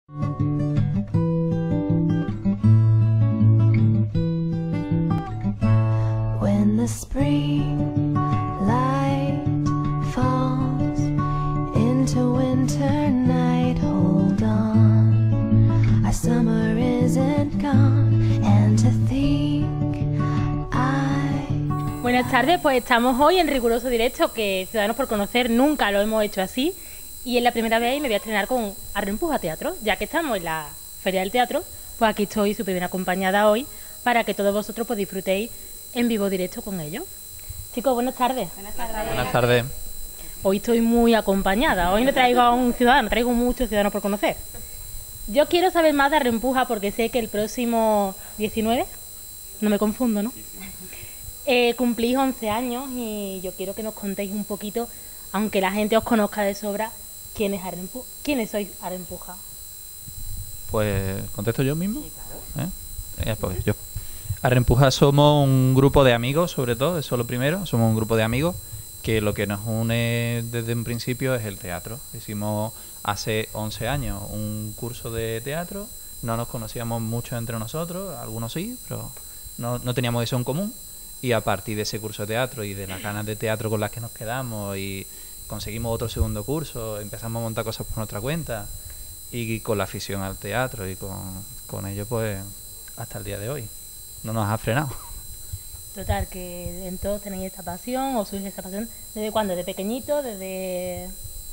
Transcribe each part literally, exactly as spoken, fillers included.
When the spring light falls into winter night, hold on, our summer isn't gone, and to think I... Buenas tardes, pues estamos hoy en riguroso directo, que Ciudadanos por Conocer nunca lo hemos hecho así, y es la primera vez y me voy a estrenar con Arrempuja Teatro, ya que estamos en la Feria del Teatro, pues aquí estoy súper bien acompañada hoy para que todos vosotros pues disfrutéis en vivo directo con ellos. Chicos, buenas tardes. Buenas tardes. Buenas tardes. Hoy estoy muy acompañada, hoy no traigo a un ciudadano, traigo muchos ciudadanos por conocer. Yo quiero saber más de Arrempuja porque sé que el próximo diecinueve, no me confundo, ¿no? Eh, cumplís once años y yo quiero que nos contéis un poquito, aunque la gente os conozca de sobra, ¿quién es Arrempuja? ¿Quiénes sois Arrempuja? Pues, ¿contesto yo mismo? Sí, claro. ¿Eh? Eh, pues yo. Arrempuja somos un grupo de amigos, sobre todo, eso es lo primero. Somos un grupo de amigos que lo que nos une desde un principio es el teatro. Hicimos hace once años un curso de teatro, no nos conocíamos mucho entre nosotros, algunos sí, pero no, no teníamos eso en común. Y a partir de ese curso de teatro y de las ganas de teatro con las que nos quedamos y conseguimos otro segundo curso, empezamos a montar cosas por nuestra cuenta y con la afición al teatro y con, con ello pues hasta el día de hoy. No nos ha frenado. Total, que en todos tenéis esta pasión, o surge esta pasión, ¿desde cuándo? ¿Desde pequeñito? ¿Desde...?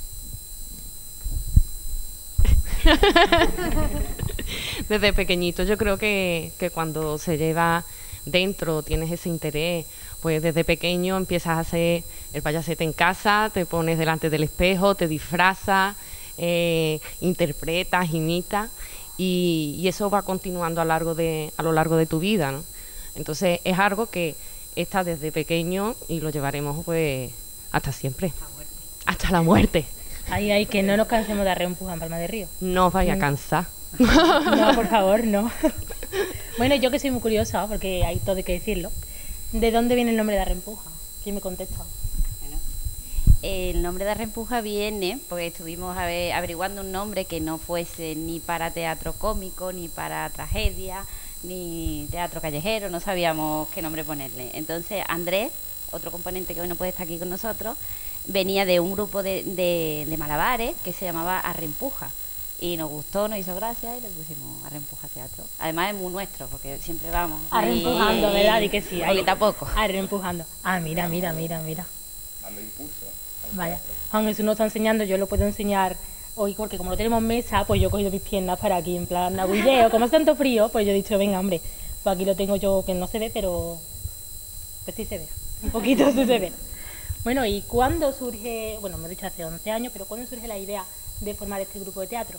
Desde pequeñito. Yo creo que, que cuando se lleva dentro, tienes ese interés, pues desde pequeño empiezas a hacer el payasete en casa, te pones delante del espejo, te disfrazas, eh, interpretas, imitas, y, y eso va continuando a, largo de, a lo largo de tu vida, ¿no? Entonces es algo que está desde pequeño y lo llevaremos pues hasta siempre, hasta la muerte. Ahí hay que no nos cansemos de Arrempuja en Palma de Río. No os vaya a cansar. No, por favor, no. Bueno, yo que soy muy curiosa, porque hay todo hay que decirlo. ¿De dónde viene el nombre de Arrempuja? ¿Quién me contesta? Bueno, el nombre de Arrempuja viene porque estuvimos averiguando un nombre que no fuese ni para teatro cómico, ni para tragedia, ni teatro callejero, no sabíamos qué nombre ponerle. Entonces Andrés, otro componente que hoy no puede estar aquí con nosotros, venía de un grupo de, de, de malabares que se llamaba Arrempuja. Y nos gustó, nos hizo gracia y le pusimos Arrempuja Teatro. Además es muy nuestro, porque siempre vamos Arrempujando, ¿verdad? Y que sí, ahí tampoco. Arrempujando. Ah, mira, mira, mira, mira. Dando impulso. Vaya, Juan Jesús nos está enseñando, yo lo puedo enseñar hoy, porque como no tenemos mesa, pues yo he cogido mis piernas para aquí, en plan naguilleo. Como hace tanto frío, pues yo he dicho, venga, hombre, pues aquí lo tengo yo, que no se ve, pero pues sí se ve, un poquito sí se ve. Bueno, ¿y cuándo surge, bueno, me he dicho hace once años, pero cuándo surge la idea de formar este grupo de teatro?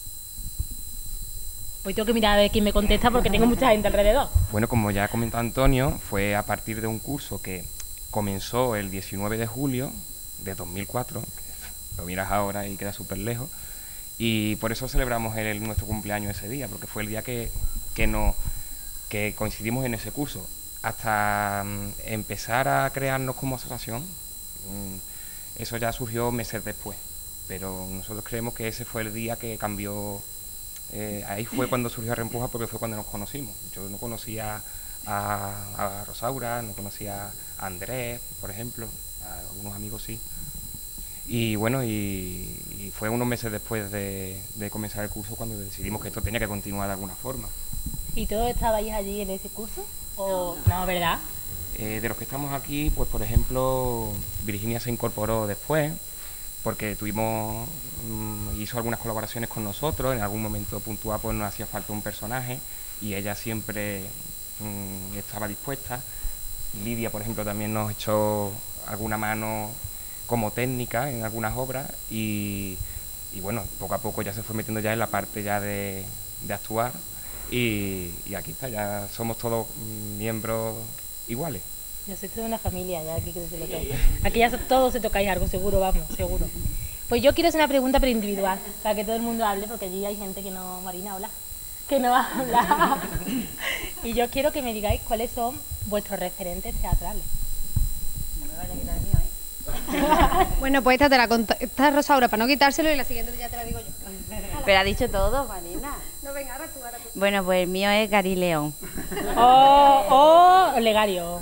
Pues tengo que mirar a ver quién me contesta porque tengo mucha gente alrededor. Bueno, como ya ha comentado Antonio, fue a partir de un curso que comenzó el diecinueve de julio de dos mil cuatro, que lo miras ahora y queda súper lejos, y por eso celebramos el, nuestro cumpleaños ese día, porque fue el día que, que, no, que coincidimos en ese curso. Hasta um, empezar a crearnos como asociación, um, eso ya surgió meses después, pero nosotros creemos que ese fue el día que cambió. Eh, ahí fue cuando surgió Arrempuja, porque fue cuando nos conocimos. Yo no conocía a, a Rosaura, no conocía a Andrés, por ejemplo, a algunos amigos sí. Y bueno, y, y fue unos meses después de, de comenzar el curso cuando decidimos que esto tenía que continuar de alguna forma. ¿Y todos estabais allí en ese curso? ¿O no, verdad? Eh, de los que estamos aquí, pues por ejemplo, Virginia se incorporó después, porque tuvimos, um, hizo algunas colaboraciones con nosotros, en algún momento puntual pues nos hacía falta un personaje y ella siempre um, estaba dispuesta. Lidia, por ejemplo, también nos echó alguna mano como técnica en algunas obras y, y bueno, poco a poco ya se fue metiendo ya en la parte ya de, de actuar y, y aquí está, ya somos todos miembros iguales. Yo soy toda una familia, ya aquí que se lo toque. Aquí ya todos se tocáis algo, seguro, vamos, seguro. Pues yo quiero hacer una pregunta pero individual, para que todo el mundo hable, porque allí hay gente que no, Marina, habla, que no habla. Y yo quiero que me digáis cuáles son vuestros referentes teatrales. No me vayas a quitar el mío, ¿eh? Bueno, pues esta te la contesta Rosaura para no quitárselo y la siguiente ya te la digo yo. Pero ha dicho todo, Marina. No, venga, ahora tú, ahora tú. Bueno, pues el mío es Gary León. Oh, oh, Olegario.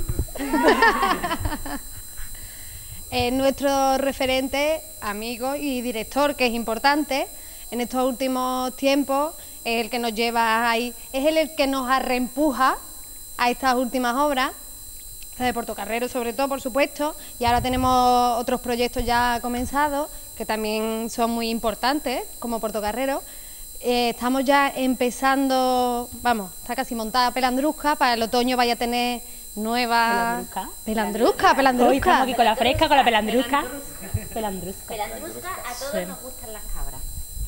Es nuestro referente, amigo y director, que es importante en estos últimos tiempos, es el que nos lleva ahí, es él el que nos arreempuja a estas últimas obras, la de Portocarrero sobre todo, por supuesto, y ahora tenemos otros proyectos ya comenzados, que también son muy importantes, como Portocarrero. Eh, estamos ya empezando, vamos, está casi montada Pelandrusca, para el otoño vaya a tener nueva... ¿Pelandrusca? Pelandrusca, Hoy Pelandrusca. estamos aquí con la fresca, con la pelandrusca. Pelandrusca. Pelandrusca, a todos Sí. nos gustan las cabras.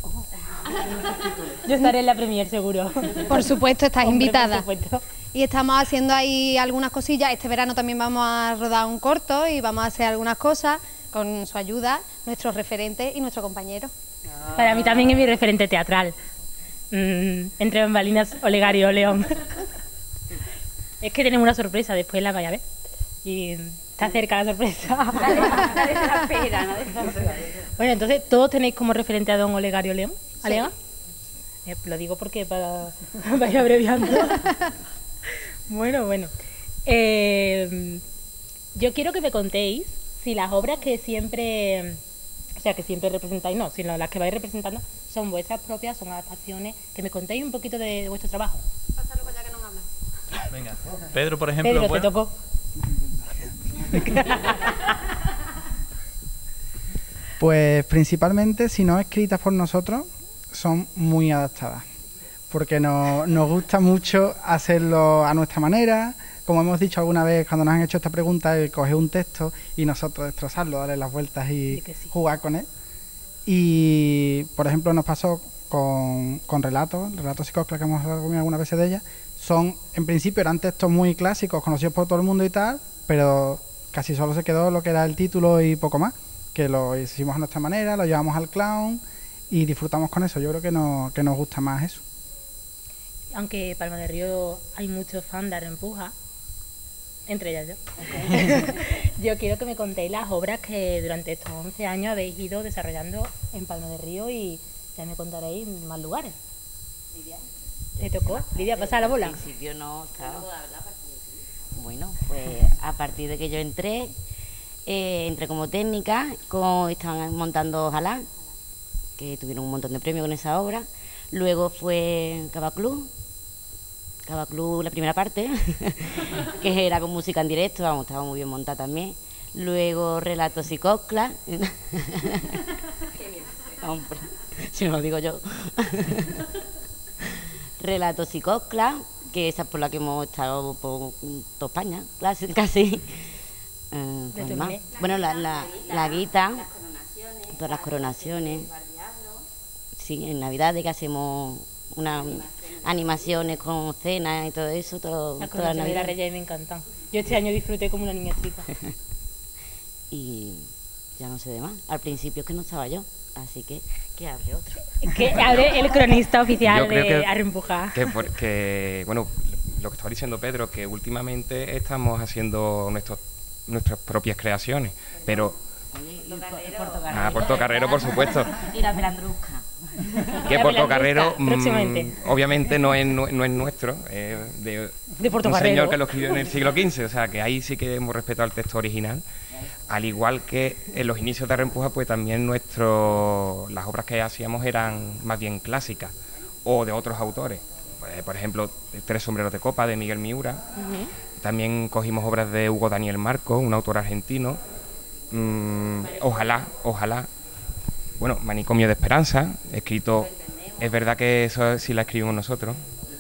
Yo estaré en la premier seguro. Por supuesto, estás Hombre, invitada. Por supuesto. Y estamos haciendo ahí algunas cosillas. Este verano también vamos a rodar un corto y vamos a hacer algunas cosas con su ayuda, nuestros referentes y nuestro compañero. Para mí también es mi referente teatral. Mm, entre bambalinas, Olegario León. Es que tenemos una sorpresa, después la vaya a ver. Y está cerca la sorpresa. Nadie se la espera, nadie se la espera. Bueno, entonces, ¿todos tenéis como referente a don Olegario León? ¿Alega? Eh, lo digo porque para, para ir abreviando. Bueno, bueno. Eh, yo quiero que me contéis si las obras que siempre, o sea, que siempre representáis, no, sino las que vais representando, son vuestras propias, son adaptaciones. Que me contéis un poquito de, de vuestro trabajo. Pásalo para allá que no habla. Venga, Pedro, por ejemplo, Pedro, bueno, te tocó. Pues principalmente, si no escritas por nosotros, son muy adaptadas, porque no, nos gusta mucho hacerlo a nuestra manera. Como hemos dicho alguna vez cuando nos han hecho esta pregunta, el coger un texto y nosotros destrozarlo, darle las vueltas y Sí que sí. jugar con él. Y, por ejemplo, nos pasó con, con relatos, relatos psicóclatos que hemos hablado algunas veces de ellas. Son, en principio, eran textos muy clásicos, conocidos por todo el mundo y tal, pero casi solo se quedó lo que era el título y poco más, que lo hicimos a nuestra manera, lo llevamos al clown y disfrutamos con eso. Yo creo que, no, que nos gusta más eso. Aunque Palma de Río hay muchos fans de Arrempuja, entre ellas yo. Yo quiero que me contéis las obras que durante estos once años habéis ido desarrollando en Palma de Río y ya me contaréis en más lugares. Lidia. ¿Te tocó? Lidia, pasa la bola. Al principio no, claro. Bueno, pues a partir de que yo entré, eh, entré como técnica, como estaban montando Ojalá, que tuvieron un montón de premios con esa obra. Luego fue Cava Club, Cava Club la primera parte, que era con música en directo, vamos, estaba muy bien montada también. Luego Relatos y Cosclas. Hombre, si no lo digo yo. Relatos y Cosclas, que esa es por la que hemos estado por toda España, casi. casi. Eh, De ¿cuál tu más? nivel. Bueno, la, la, la guita, todas las coronaciones. Sí, en Navidades que hacemos unas animaciones con cenas y todo eso, todo, Las todas las coronaciones de la Navidades. Reyes me encantan. Yo este año disfruté como una niña chica. Y ya no sé de más. Al principio es que no estaba yo, así que que hable otro. Que abre el cronista oficial Yo creo de que- Arrempuja. Que porque, bueno, lo que estaba diciendo Pedro, que últimamente estamos haciendo nuestros, nuestras propias creaciones, pero... Ah, Portocarrero, por supuesto. Y la pelandrusca. Que La Portocarrero, Pelandrusca, próximamente. mm, obviamente no es, no, no es nuestro, es de, De un Portocarrero. señor que lo escribió en el siglo quince, o sea que ahí sí que hemos respetado el texto original. Al igual que en los inicios de Arrempuja, pues también nuestro, las obras que hacíamos eran más bien clásicas o de otros autores. Pues, por ejemplo, Tres sombreros de copa de Miguel Miura. También cogimos obras de Hugo Daniel Marco, un autor argentino. Mm, ojalá, ojalá. Bueno, Manicomio de Esperanza, escrito... Es verdad que eso sí la escribimos nosotros.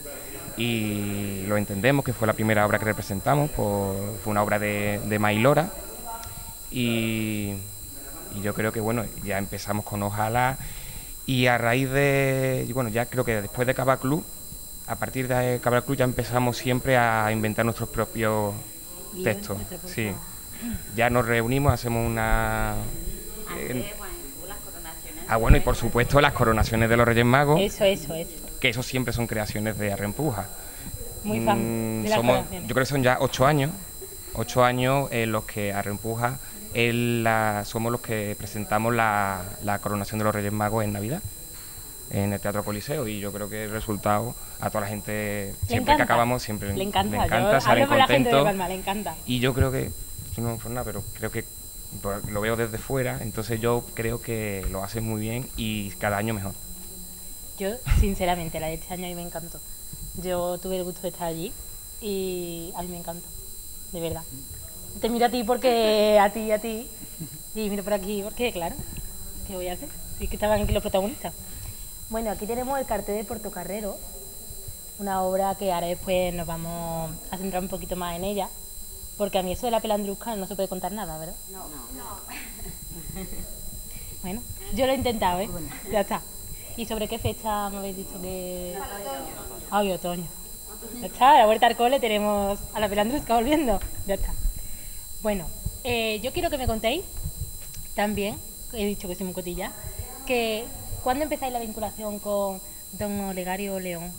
Y lo entendemos, que fue la primera obra que representamos. Por, fue una obra de, de Mailora. Y, y yo creo que, bueno, ya empezamos con Ojalá. Y a raíz de... Bueno, ya creo que después de Cava Club, a partir de Cava Club ya empezamos siempre a inventar nuestros propios Guión, textos. nuestro propio- Sí. Ya nos reunimos, hacemos una... eh, ah, bueno, y por supuesto las coronaciones de los Reyes Magos, Eso, eso, eso. que eso siempre son creaciones de Arrempuja. Muy fan Mm, de la somos, coronación. yo creo que son ya ocho años, ocho años en los que Arrempuja es la- somos los que presentamos la, la coronación de los Reyes Magos en Navidad. en el Teatro Coliseo, y yo creo que el resultado a toda la gente, siempre encanta. que acabamos, siempre Le encanta, le encanta, yo salen hablo con la gente de contentos. Palma, le encanta. Y yo creo que, no por nada, pero creo que pues, lo veo desde fuera, entonces yo creo que lo haces muy bien y cada año mejor. Yo, sinceramente, la de este año a mí me encantó. Yo tuve el gusto de estar allí y a mí me encantó, de verdad. Te miro a ti porque a ti, a ti, y miro por aquí porque, claro, ¿qué voy a hacer? Sí que estaban aquí los protagonistas. Bueno, aquí tenemos el cartel de Portocarrero, una obra que ahora después nos vamos a centrar un poquito más en ella, porque a mí eso de la pelandrusca no se puede contar nada, ¿verdad? No, no, no. Bueno, yo lo he intentado, ¿eh? Ya está. ¿Y sobre qué fecha me habéis dicho que...? Ay, otoño. Ya está, a la vuelta al cole tenemos a la pelandrusca volviendo. Ya está. Bueno, eh, yo quiero que me contéis también, he dicho que soy muy cotilla, que ¿cuándo empezáis la vinculación con don Olegario León?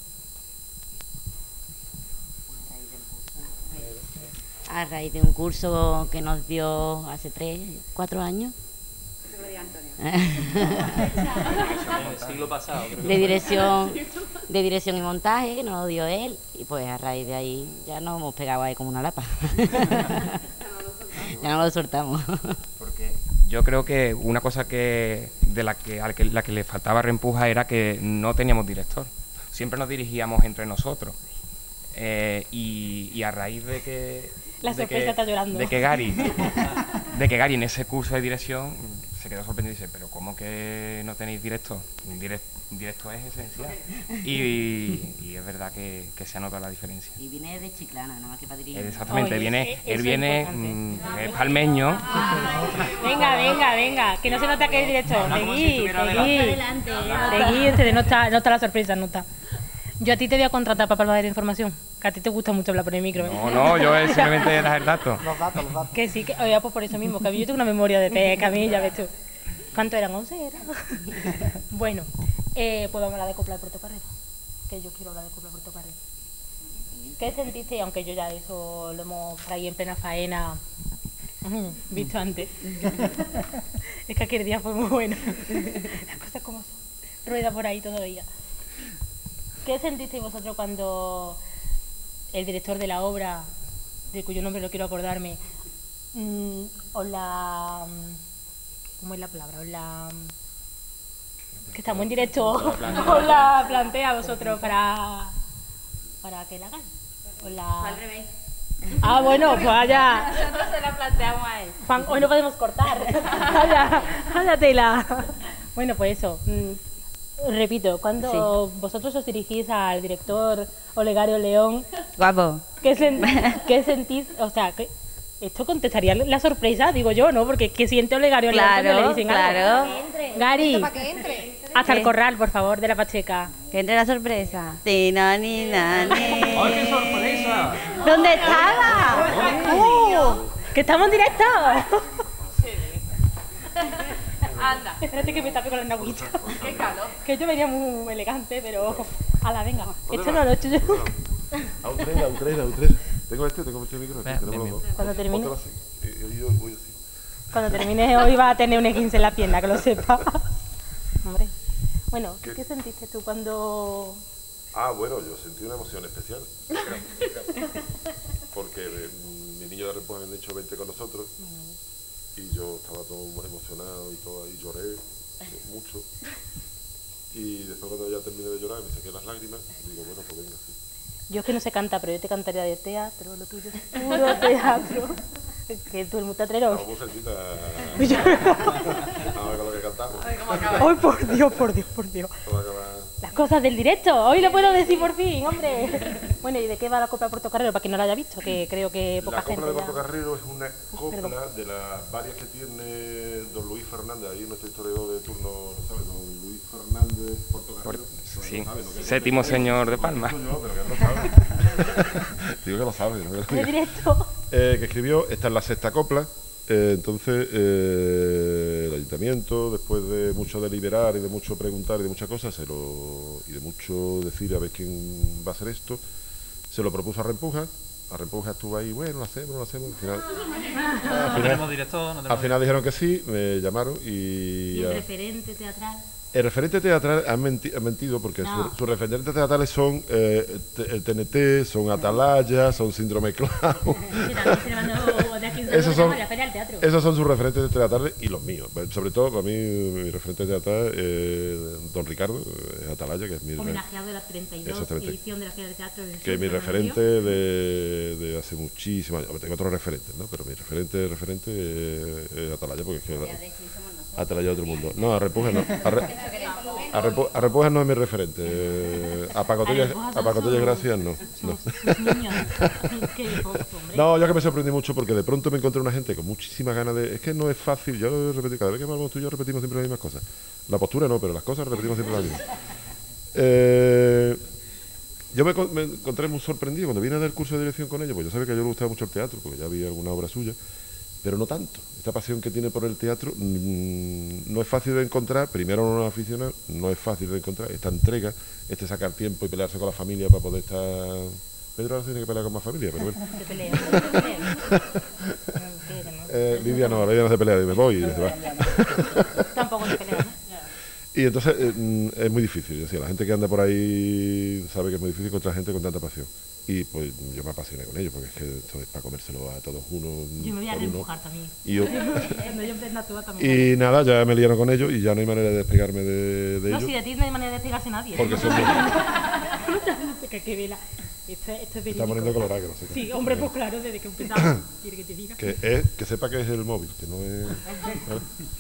A raíz de un curso que nos dio hace tres, cuatro años. El siglo pasado. creo. de dirección de dirección y montaje que nos lo dio él, y pues a raíz de ahí ya nos hemos pegado ahí como una lapa. Ya no lo soltamos. Porque yo creo que una cosa que de la que, a que la que le faltaba a Reempuja era que no teníamos director. Siempre nos dirigíamos entre nosotros. Eh, y, y a raíz de que La de sorpresa que, está llorando. de que Gary de que Gary en ese curso de dirección se quedó sorprendido y dice, pero ¿cómo que no tenéis director? Un direct, un director es esencial. Y, y es verdad que, que se ha notado la diferencia. Y viene de Chiclana, nada más que para dirigir. Exactamente, Oye, viene, eso él es viene, importante. mm, es palmeño. Venga, venga, venga, que no se nota que es director. Seguí, seguí. Adelante, Seguí, este, no está, no está la sorpresa, no está. Yo a ti te voy a contratar para Palma de la Información, que a ti te gusta mucho hablar por el micro. ¿eh? No, no, yo es simplemente dar el dato. Los datos, los datos. Que sí, que, oye, pues por eso mismo, que a mí yo tengo una memoria de pez, que a mí, ya ves tú. ¿Cuánto eran? ¿once era? Bueno, eh, pues vamos a hablar de Copla de Portocarrero, que yo quiero hablar de Copla de Portocarrero. ¿Qué sentiste? Aunque yo ya eso lo hemos traído en plena faena, ujú, visto antes. Es que aquel día fue muy bueno. Las cosas como son. Rueda por ahí todavía. ¿Qué sentisteis vosotros cuando el director de la obra, de cuyo nombre no quiero acordarme, mmm, os la... ¿Cómo es la palabra? Os la... Que estamos en directo. Os la plantea a vosotros para... para que la hagáis. Os la... Al revés. Ah, bueno, pues vaya. Nosotros se la planteamos a él. Juan, hoy no podemos cortar. Vaya, vaya tela. Bueno, pues eso. mm, Repito, cuando vosotros os dirigís al director Olegario León, Guapo. ¿qué, sen- qué sentís? O sea, ¿qué- esto contestaría la sorpresa, digo yo, ¿no? Porque ¿qué siente Olegario León cuando le Claro, dicen claro. algo? Gary, Para que entre. hasta el ¿Qué? corral, por favor, de la Pacheca. Que entre la sorpresa. Sí, no, ni, na, ni. ¡Ay, qué sorpresa! ¿Dónde estaba? Uh, ¡Que estamos en directo! Anda. Espérate que me tape con la nagüita. Qué calor. Que yo venía muy elegante, pero... Ala, venga. Esto no lo he hecho yo. A un tres, a un tres, a un tres. Tengo este, tengo este micro. Ven, tenemos ven, dos. Cuando termine. Póntelo así. Y- y yo voy así. Cuando termine hoy va a tener un esguince en la pierna, que lo sepa. Hombre. Bueno, ¿qué, ¿Qué? sentiste tú cuando...? Ah, bueno, yo sentí una emoción especial. Porque eh, mis niños de Reempuja habían hecho veinte con nosotros. Y yo estaba todo muy emocionado y todo ahí, lloré mucho. Y después cuando ya terminé de llorar me saqué las lágrimas y digo, bueno, pues venga, sí. Yo es que no sé cantar, pero yo te cantaría de teatro, lo tuyo es puro teatro. Que tú el mutatrero. Vamos cerquita a ver con lo que cantamos. ¡Ay, por Dios, por Dios, por Dios! Vamos a acabar. Las cosas del directo, hoy lo puedo decir por fin, hombre. Bueno, ¿y de qué va la Copla de Portocarrero? Para quien no la haya visto, que creo que poca La gente copla de ya- Portocarrero es una copla Perdón. de las varias que tiene don Luis Fernández, ahí nuestro historiador de turno, ¿lo sabe? Don Luis Fernández Portocarrero. Por- sí, Lo sabe, ¿no? Que- séptimo señor de Palma. Yo, pero que no sabe. Digo que lo sabe. ¿no? de directo. Eh, que escribió, esta es la sexta copla. Eh, entonces, eh, el ayuntamiento, después de mucho deliberar y de mucho preguntar y de muchas cosas, se lo, y de mucho decir a ver quién va a hacer esto, se lo propuso a Reempuja. A Reempuja estuvo ahí, bueno, lo hacemos, lo hacemos. Al final, al No final, tenemos director, no al tenemos... final dijeron que sí, me llamaron y... Y el ah, referente teatral. El referente teatral han, menti han mentido porque No. sus su referentes teatrales son eh, el T N T, son Atalaya, son Síndrome Clavo. Sí, también se le mandó de aquí un saludo Esos que son, llama la Feria del Teatro. esos son sus referentes teatrales y los míos. Sobre todo, para mí, mi referente teatral es eh, Don Ricardo, es Atalaya, que es mi, Homenajeado de la treinta y dos Exactamente. edición de la Feria del Teatro. del que es Sur, mi que referente nació. de, de hace muchísimos años. Hombre, tengo otros referentes, ¿no? Pero mi referente, referente es, es Atalaya, porque es que Atalaya es otro mundo. No, a Repujas no. A, Re- a, Repu- a Repujas no es mi referente. Eh, a Pacotilla, a Pacotilla Gracias no. No. Sus niños. Qué poco, hombre. No, yo que me sorprendí mucho porque de pronto me encontré una gente con muchísimas ganas de... Es que no es fácil, yo lo he repetido, cada vez que hablamos tú y yo repetimos siempre las mismas cosas. La postura no, pero las cosas repetimos siempre las mismas. Eh, yo me, con- me encontré muy sorprendido cuando vine a dar el curso de dirección con ellos, pues yo sabía que a ellos les gustaba mucho el teatro, porque ya había alguna obra suya, pero no tanto. Esta pasión que tiene por el teatro mmm, no es fácil de encontrar, primero no es aficionado, no es fácil de encontrar, esta entrega, este sacar tiempo y pelearse con la familia para poder estar... Pedro ahora tiene que pelear con más familia, pero bueno. Te peleo, te peleo. Eh, Lidia no, Lidia no se pelea, me voy y se va. Tampoco te peleo, ¿no? Y entonces eh, mm, es muy difícil, es decir, la gente que anda por ahí sabe que es muy difícil encontrar gente con tanta pasión. Y pues yo me apasioné con ellos, porque es que esto es para comérselo a todos uno. Yo me voy a por uno. reempujar también. Y, yo- Cuando yo emprenda tú también. y nada, ya me liaron con ellos y ya no hay manera de despegarme de, de No, ellos. si de ti no hay manera de despegarse nadie. Porque son míos. Que qué vela. Esto, esto es Está verídico. poniendo colorado, que no sé qué. Sí, hombre, pues claro, desde que empezamos. Quiere que te diga. Que, es, que sepa que es el móvil, que no es... ¿vale?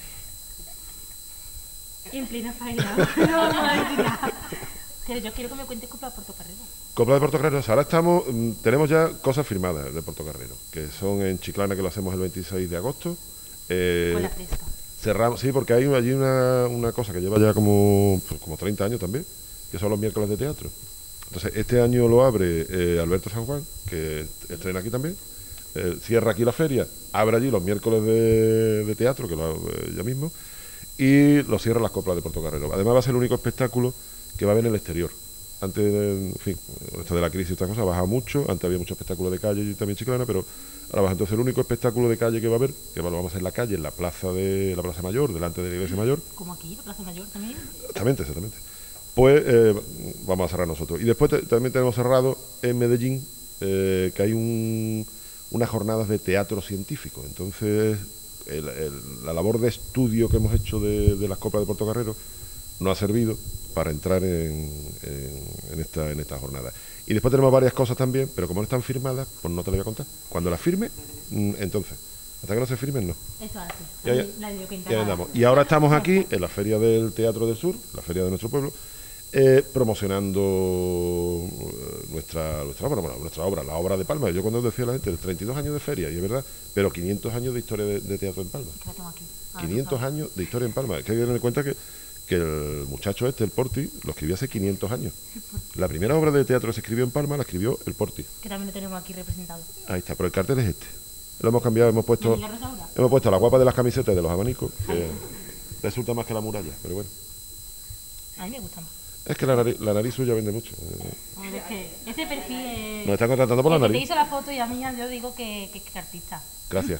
En plena faena. No vamos a decir nada. Pero yo quiero que me cuentes Copla de Portocarrero. Copla de Portocarrero, ahora estamos, mm, tenemos ya cosas firmadas de Portocarrero, que son en Chiclana, que lo hacemos el veintiséis de agosto. Eh, Con la fresca. Cerramos, sí, porque hay allí una, una cosa que lleva ya como, pues, como treinta años también, que son los miércoles de teatro. Entonces, este año lo abre eh, Alberto San Juan, que estrena aquí también, eh, cierra aquí la feria, abre allí los miércoles de, de teatro, que lo eh, ya mismo, y lo cierra las Coplas de Portocarrero. Además va a ser el único espectáculo que va a haber en el exterior. Antes, de, en fin, esto de la crisis y estas cosas, baja mucho, antes había muchos espectáculos de calle y también Chiclana, pero ahora baja. Entonces el único espectáculo de calle que va a haber, que lo vamos a hacer en la calle, en la plaza de la Plaza Mayor, delante de la Iglesia Mayor. Como aquí, la Plaza Mayor también. Exactamente, exactamente. Pues eh, vamos a cerrar nosotros. Y después te- también tenemos cerrado en Medellín, eh, que hay un, unas jornadas de teatro científico. Entonces, el- el- la labor de estudio que hemos hecho de, de las Coplas de Portocarrero nos ha servido para entrar en, en, en esta, en esta jornada. Y después tenemos varias cosas también, pero como no están firmadas, pues no te las voy a contar. Cuando las firme, mm, entonces. Hasta que no se firmen, no. Eso así. Y ahí- La de y ahí andamos. Y ahora estamos aquí, en la Feria del Teatro del Sur, la feria de nuestro pueblo, eh, promocionando eh, nuestra, nuestra obra, bueno, nuestra obra, la obra de Palma. Yo cuando decía a la gente, treinta y dos años de feria, y es verdad, pero quinientos años de historia de, de teatro en Palma. Es que la tengo aquí. Ah, quinientos no. años de historia en Palma. Es que hay que tener en cuenta que, que el muchacho este, el Porti, lo escribió hace quinientos años. La primera obra de teatro que se escribió en Palma la escribió el Porti. Que también lo tenemos aquí representado. Ahí está, pero el cartel es este. Lo hemos cambiado, hemos puesto, ¿Y la Rosaura? hemos puesto la guapa de las camisetas y de los abanicos, que resulta más que la muralla, pero bueno. A mí me gusta más. Es que la nariz, la nariz suya vende mucho. eh. Hombre, es que ese perfil es... Nos están contratando por la el que te nariz. hizo la foto y a mí yo digo que, que, que artista. Gracias.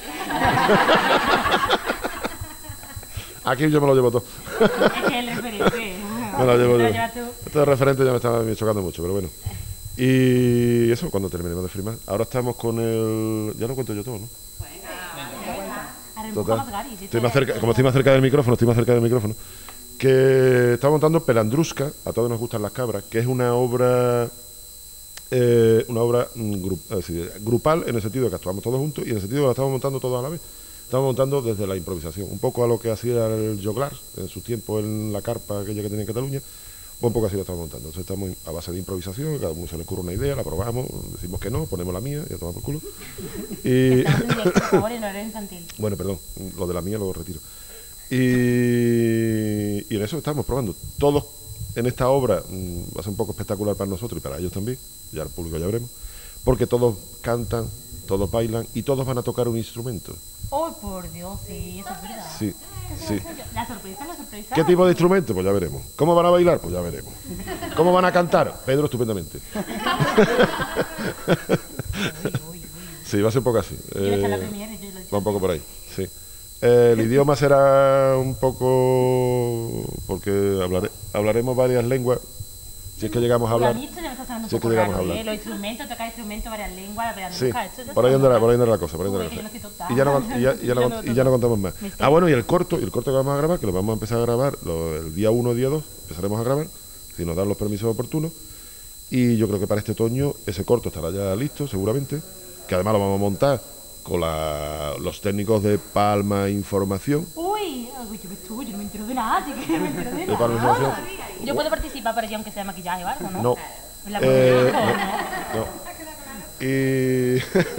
Aquí yo me lo llevo todo. Es que el referente. Me lo llevo Te lo yo. llevas tú. Esto de referente ya me está chocando mucho, pero bueno. Y eso, cuando terminemos de firmar. Ahora estamos con el... Ya lo cuento yo todo, ¿no? A reempujar Total. más Gary, si Estoy esto más es- cerca, como estoy más cerca del micrófono, estoy más cerca del micrófono. Que estamos montando Pelandrusca, a todos nos gustan las cabras, que es una obra... eh, una obra mm, gru- es decir, grupal en el sentido de que actuamos todos juntos y en el sentido de que la estamos montando todos a la vez. Estamos montando desde la improvisación, un poco a lo que hacía el Joglar en su tiempo en la carpa aquella que tenía en Cataluña, pues un poco así lo estamos montando. Entonces estamos a base de improvisación, cada uno se le ocurre una idea, la probamos, decimos que no, ponemos la mía y a tomar por culo. Y... Estamos en directo, por favor, en horario infantil. Bueno, perdón, lo de la mía lo retiro. Y, y en eso estamos probando. Todos en esta obra mm, va a ser un poco espectacular para nosotros y para ellos también, ya el público ya veremos, porque todos cantan, todos bailan y todos van a tocar un instrumento. Oh, por Dios, sí, eso es verdad. Sí, sí. La sorpresa, la sorpresa. ¿Qué tipo de instrumento? Pues ya veremos. ¿Cómo van a bailar? Pues ya veremos. ¿Cómo van a cantar? Pedro, estupendamente. Sí, va a ser un poco así. Yo voy a estar en la Eh, premiere, yo lo he dicho. va un poco por ahí, sí. Eh, el idioma será un poco... porque hablaré, hablaremos varias lenguas. Si es que llegamos a hablar. Si es que llegamos a hablar. ¿eh? Los instrumentos, tocar instrumentos, varias lenguas, la Sí, pelandruca, esto ya por ahí se andará, nota. por ahí andará la cosa, por ahí andará Uy, la que yo cosa. no estoy Y ya no, total. y ya, y ya no, Yo no y ya no contamos más. Me Ah, bueno, y el corto, y el corto que vamos a grabar, que lo vamos a empezar a grabar lo- el día uno, día dos, empezaremos a grabar, si nos dan los permisos oportunos. Y yo creo que para este otoño ese corto estará ya listo, seguramente, que además lo vamos a montar con la- los técnicos de Palma Información. Uy, uy, yo me estuve, yo no me entero de nada, sí que no me entero de ¿De Palma nada. Información? Yo puedo participar, pero ya aunque sea maquillaje o algo, ¿no? No. En la Eh, producción, no. Y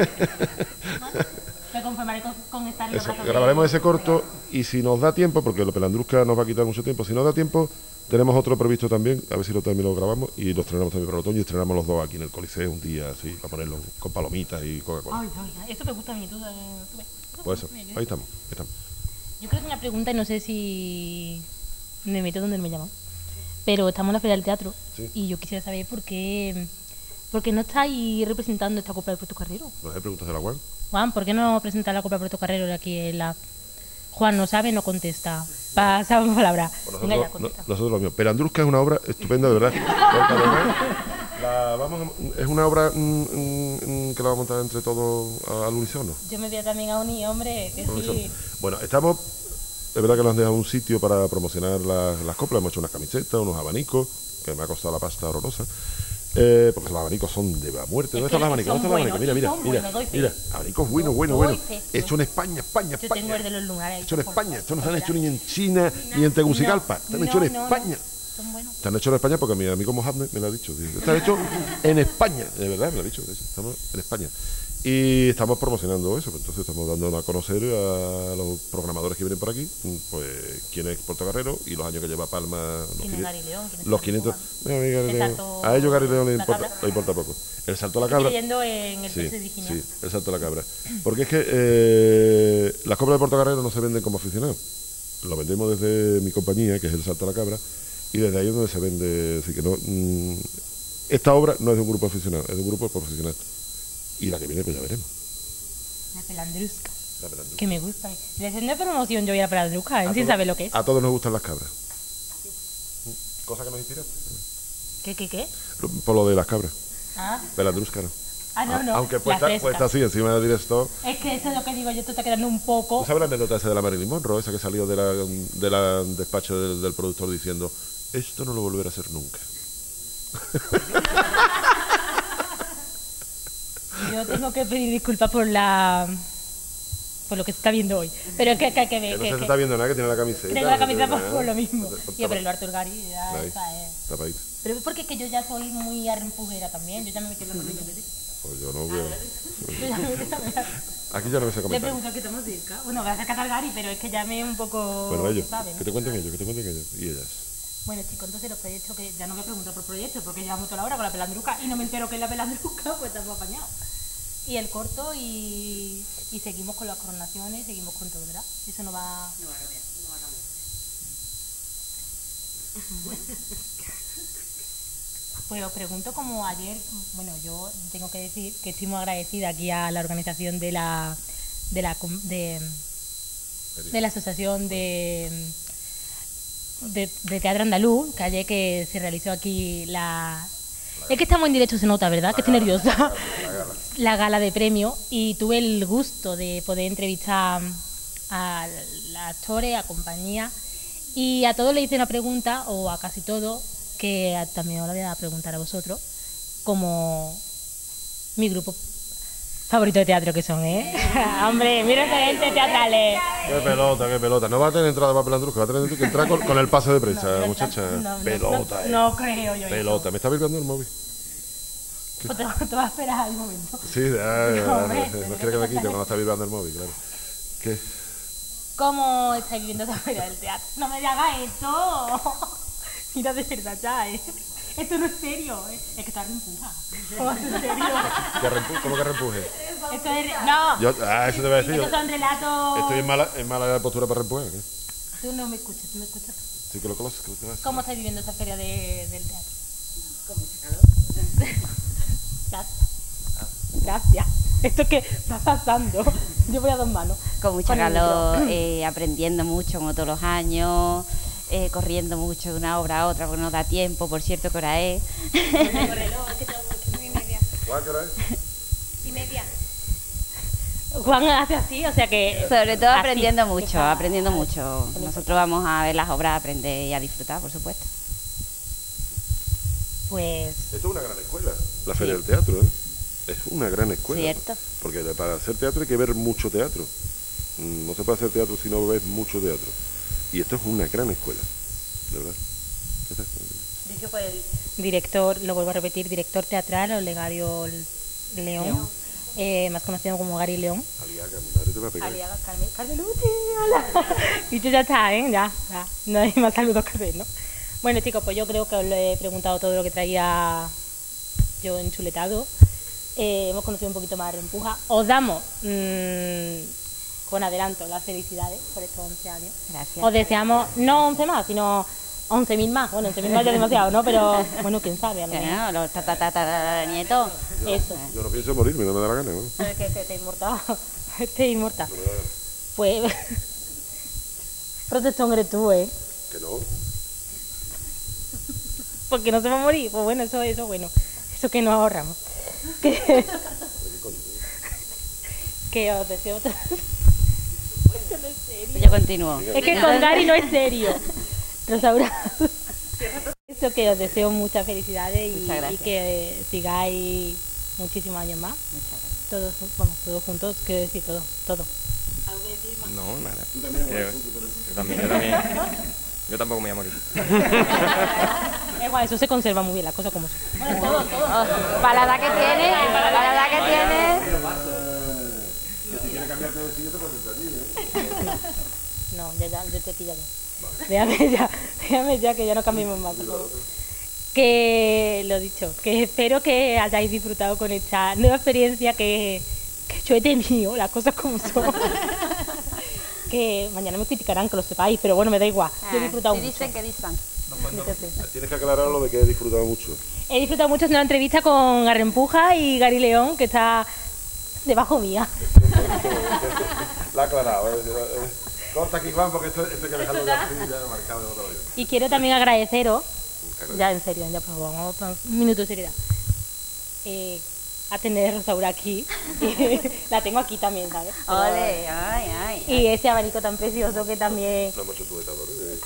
me conformaré con, con estar en los eso, brazos de- grabaremos ese corto y si nos da tiempo, porque lo Pelandrusca nos va a quitar mucho tiempo, si nos da tiempo, tenemos otro previsto también, a ver si lo también lo grabamos y lo estrenamos también para el otoño y estrenamos los dos aquí en el Coliseo un día así, para ponerlo con palomitas y Coca-Cola. Ay, ay, ay, eso me gusta a mí, tú, eh, tú ves. Pues eso, ahí estamos, ahí estamos. Yo creo que es una pregunta y no sé si me meto donde no me llaman. Pero estamos en la Feria del Teatro Sí. y yo quisiera saber por qué, por qué no estáis representando esta Copa de Puerto Carrero. ¿No hay preguntas de la Juan? Juan, ¿por qué no presentar la Copa de Puerto Carrero aquí en la... Juan no sabe, no contesta. Pasamos palabra. Pues Venga ya, nosotros, contesta. no- nosotros lo mismo. Pelandrusca es una obra estupenda, de verdad. Porque además, la vamos a- es una obra mm, mm, mm, que la vamos a montar entre todos a- al unísono. Yo me voy a también a unir, hombre, que al unísono. sí. Bueno, estamos, es verdad que nos han dejado un sitio para promocionar las, las coplas, hemos hecho unas camisetas, unos abanicos, que me ha costado la pasta horrorosa. Eh, porque los abanicos son de la muerte. ¿Dónde Es que están los abanicos? son ¿Dónde están los abanicos? Mira, buenos, mira, son mira, buenos, doy fe. mira. Abanicos buenos, buenos, Doy buenos. fe, Hecho en España, España, Yo España. tengo el de los lunares. Hecho en España. Esto no se han hecho ni en China ni en Tegucigalpa. Están no, hechos en no, no. España. Son buenos. Están hechos en España porque mi amigo Mohamed me lo ha dicho. Dice, están hechos en España. De verdad, me lo ha dicho. de hecho, Estamos en España. Y estamos promocionando eso. Entonces estamos dando a conocer a los programadores que vienen por aquí, pues quién es Puerto Carrero y los años que lleva Palma. Los, ¿Quién es quinientos Gary León? ¿Quién es los Gary quinientos. León? Mira, mira, Gary El León. salto- A ellos Gary León le la importa, cabra. le importa poco. El salto a la Estoy cabra. leyendo en el Sí, texto de Virginia. sí, el salto a la cabra. Porque es que eh, las coplas de Puerto Carrero no se venden como aficionados. Lo vendemos desde mi compañía, que es el salto a la cabra, y desde ahí es donde se vende. Así que no, mm, esta obra no es de un grupo aficionado, es de un grupo profesional. Y la que viene, pues ya veremos. La pelandrusca. La pelandrusca. Que me gusta. Le hacen de promoción yo voy a la pelandrusca, A él sí todos- sabe lo que es. A todos nos gustan las cabras. Cosa que nos inspira. ¿Qué, qué, qué? Por lo de las cabras. Ah, Pelandrusca no. ah no, no. Aunque la puesta, fresca. puesta así encima del director. Es que eso es lo que digo yo, esto está quedando un poco... ¿Tú sabes la anécdota esa de la Marilyn Monroe? Esa que salió de la, de la despacho del, del productor diciendo, esto no lo volverá a hacer nunca. Yo tengo que pedir disculpas por la... por lo que se está viendo hoy. Pero es que, que, que, Que no que- se que- está viendo nada, que tiene la camiseta. tengo la no se camiseta ve por, nada. por lo mismo. Por- por- Tío, pero el Arthur Gary ya Ahí, esa es... tapadita. Pero es porque es que yo ya soy muy arrempujera también, yo ya me metí en la cosilla. Pues yo no veo. Yo ya me metí en la- Aquí ya no me sé Le comentar. pregunto que estamos cerca. Bueno, voy a hacer Gary, pero es que ya me un poco... Bueno, ellos, ¿saben? que te cuenten ellos, que te cuenten ellos y ellas. Bueno, chicos, entonces los proyectos que ya no voy a preguntar por proyectos porque llevamos toda la hora con la pelandruca y no me entero que es la pelandruca, pues estamos apañados. Y el corto y, y seguimos con las coronaciones, seguimos con todo, ¿verdad? Eso no va... No va a cambiar, no va a cambiar. Pues os pregunto como ayer, bueno, yo tengo que decir que estoy muy agradecida aquí a la organización de la de la com- de, de la asociación de, de de teatro andaluz, que ayer que se realizó aquí la es que estamos en directo, se nota, ¿verdad? Que estoy nerviosa. La gala de premio y tuve el gusto de poder entrevistar a los actores, a compañía y a todos le hice una pregunta, o a casi todos, que a- también os la voy a preguntar a vosotros, como mi grupo favorito de teatro que son, ¿eh? Hombre, mira referentes teatrales. Qué pelota, qué pelota. No va a tener entrada para Pelandrusca, va a tener que entrar con, con el pase de prensa, No, muchacha. no, no, pelota, no, eh. no creo yo Pelota. ¿Me está vibrando el móvil? eso. Pues te, te vas a esperar un momento. Sí, ah, No, ah, hombre, no, no pero quiere que me ¿qué quite pasa? cuando está vibrando el móvil, claro. ¿Qué? ¿Cómo estáis viviendo esta feria del teatro? No me hagas esto. Mira, de verdad ya, ¿eh? Esto no es serio, ¿eh? Es que está reempuja. ¿Cómo es en serio? ¿Que rempu- ¿Cómo que reempuje? Esto es... No. Yo, ah, eso te voy a decir. Estos son relatos... Estoy en mala, en mala postura para reempujar. ¿Qué? Tú no me escuchas, tú me escuchas. Sí que lo conozco, que lo conozco. ¿Cómo estáis viviendo esta feria de- del teatro? Con mucha calor. Gracias. Gracias. Esto que está pasando. Yo voy a dos manos. Con mucha Con el calor, micro. eh, aprendiendo mucho como todos los años, eh, corriendo mucho de una obra a otra porque no da tiempo, por cierto que hora es. ¿Cuál que era? Y media. Juan hace así, o sea que... Sobre todo así, aprendiendo mucho, está- aprendiendo mucho. Nosotros vamos a ver las obras, a aprender y a disfrutar, por supuesto. Pues... Esto es una gran escuela, la Feria del Teatro, ¿eh? Es una gran escuela. Cierto. Porque para hacer teatro hay que ver mucho teatro. Mm, No se puede hacer teatro si no ves mucho teatro. Y esto es una gran escuela, de verdad. Ya está. Dicho por el director, lo vuelvo a repetir, director teatral, Olegario León, eh, más conocido como Gary León. Aliaga, mi madre te va a pegar. Aliaga Carmen, Carmeluti, ala. Y yo ya está, ¿eh? Ya, ya, no hay más saludos que hacer, ¿no? Bueno, chicos, pues yo creo que os lo he preguntado todo lo que traía yo enchuletado. Eh, hemos conocido un poquito más de Rempuja. Os damos mmm, con adelanto las felicidades por estos once años. Gracias. Os deseamos, no once más, sino once mil más. Bueno, once mil más ya es demasiado, ¿no? Pero, bueno, quién sabe, a lo mejor. Bueno, los tatatanietos. Eso. Yo no pienso morirme, no me da la gana, ¿no? Es que este es inmortal. Este es inmortal. No me da la gana. Pues, protestón eres tú, ¿eh? Que no. Porque no se va a morir. Pues bueno, eso, eso, bueno. Eso que nos ahorramos. Que, que os deseo todo. Esto no es serio. Yo continúo. Es que con Gary no es serio. Rosaura. Eso, que os deseo muchas felicidades y, Muchas gracias. y que eh, sigáis muchísimos años más. Muchas gracias. Todos, vamos, todos juntos, quiero decir todo, todo. No, nada. Yo, yo también, yo también. Yo tampoco me voy a morir. Es igual, eso se conserva muy bien, las cosas como son. Bueno, todo, todo. Oh, para la edad que tiene, para la edad que tiene. Si quieres cambiarte de sitio, te puedes sentar allí, ¿eh? No, ya, ya, yo estoy aquí ya bien. Déjame ya, déjame ya que ya no cambiemos más, por favor. Que, lo dicho, que espero que hayáis disfrutado con esta nueva experiencia que, que yo he tenido, las cosas como son. Que mañana me criticarán, que lo sepáis, pero bueno, me da igual. Yo he disfrutado Si mucho. dicen que dicen. Entonces, Tienes que aclarar lo de que he disfrutado mucho. he disfrutado mucho haciendo una entrevista con Arrempuja y Gary León, que está debajo mía. La he aclarado, ¿eh? Eh, Corta aquí, Juan, porque esto, esto hay que dejarlo ya así, ya marcado de otra vez. Y quiero también agradeceros, ya en serio, ya por favor, vamos a un minuto de seriedad, eh, a tener a Rosaura aquí. La tengo aquí también, ¿sabes? Pero- Ole, ay, ay. y ese abanico tan precioso que también... No hemos hecho sujetadores. ¿eh?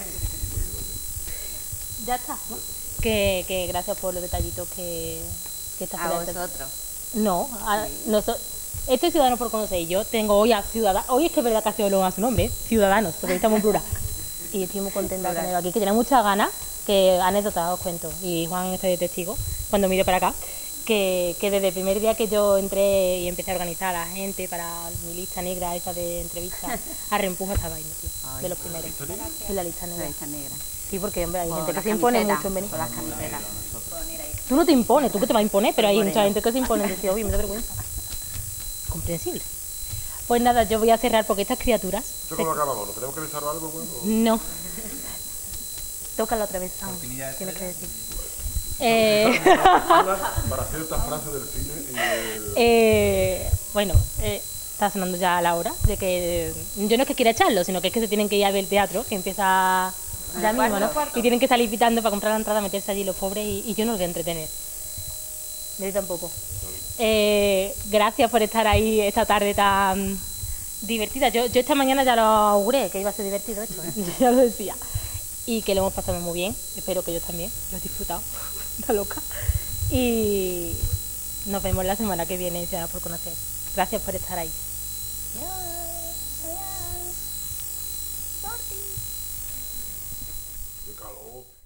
Ya está, ¿no? Que, que gracias por los detallitos que, que esta A feria te- vosotros. No, a noso- esto es Ciudadanos por Conocer y yo tengo hoy a Ciudadanos, hoy es que es verdad que ha sido luego a su nombre, ¿eh? Ciudadanos, porque hoy estamos en plural. Y estoy muy contenta de tenerlo aquí, que tiene muchas ganas, que anécdotas os cuento, y Juan está de testigo, cuando mire para acá, que, que desde el primer día que yo entré y empecé a organizar a la gente para mi lista negra, esa de entrevistas, a Reempuja estaba ahí, tío, Ay, de los primeros, en la lista La negra. lista negra. Sí, porque hombre, hay Con gente que las se impone camisetas, mucho en venir. con las camisetas. Tú no te impones, tú que te vas a imponer, pero hay Imponer. mucha gente que se impone, decir, oye, me da vergüenza. Comprensible. Pues nada, yo voy a cerrar porque estas criaturas... ¿Esto cómo acabamos? ¿Nos tenemos que besar o algo, bueno? No. Tócala otra vez, Sam. Tienes que decir. Eh, Para ciertas frases del cine y del... eh, bueno, eh, está sonando ya la hora de que... Yo no es que quiera echarlo, sino que es que se tienen que ir a ver el teatro, que empieza ya mismo, ¿no? Y tienen que salir pitando para comprar la entrada, meterse allí los pobres y, y yo no los voy a entretener. Yo tampoco. Eh, gracias por estar ahí esta tarde tan divertida. Yo, yo esta mañana ya lo auguré, que iba a ser divertido esto, ¿eh? Yo ya lo decía. Y que lo hemos pasado muy bien. Espero que ellos también lo he disfrutado. Está loca. Y nos vemos la semana que viene en Ciudadanos por Conocer. Gracias por estar ahí. ¡Qué calor!